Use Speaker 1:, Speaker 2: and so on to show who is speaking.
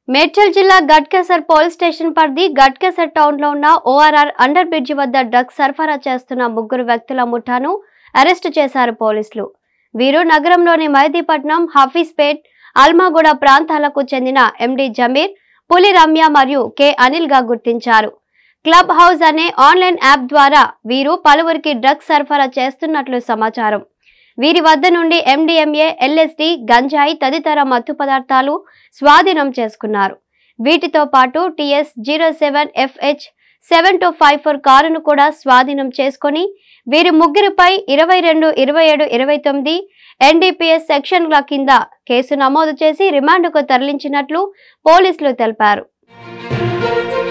Speaker 1: మేడ్చల్ జిల్లా Ghatkesar police station పరిధి Ghatkesar town లో ఉన్న ఓఆర్ఆర్ అండర్ బ్రిడ్జి వద్ద డ్రగ్స్ సరఫరా చేస్తున్న 3 వ్యక్తుల ముఠాను అరెస్టు చేశారు పోలీసులు. వీరు నగరంలోని మైదీపట్నం, హఫీజ్పేట్, అల్మాగూడ ప్రాంతాలకు చెందిన ఎండి జమీర్, పులి రమ్య మరియు కె అనిల్ గా గుర్తించారు. క్లబ్ హౌస్ అనే ఆన్లైన్ యాప్ ద్వారా వీరు పలువురికి డ్రగ్స్ సరఫరా చేస్తున్నట్లు సమాచారం. వీరి వద్ద నుండి MDMA, LSD, గంజాయి తదితర మత్తు పదార్థాలు స్వాధీనం చేసుకున్నారు. వీటితో పాటు TS07FH 7254 కారును కూడా స్వాధీనం చేసుకుని వీరి ముగ్గురిపై 22, 27, 29 NDPS సెక్షన్ల కింద కేసు నమోదు చేసి రిమాండ్కు తరలించినట్లు పోలీసులు తెలిపారు.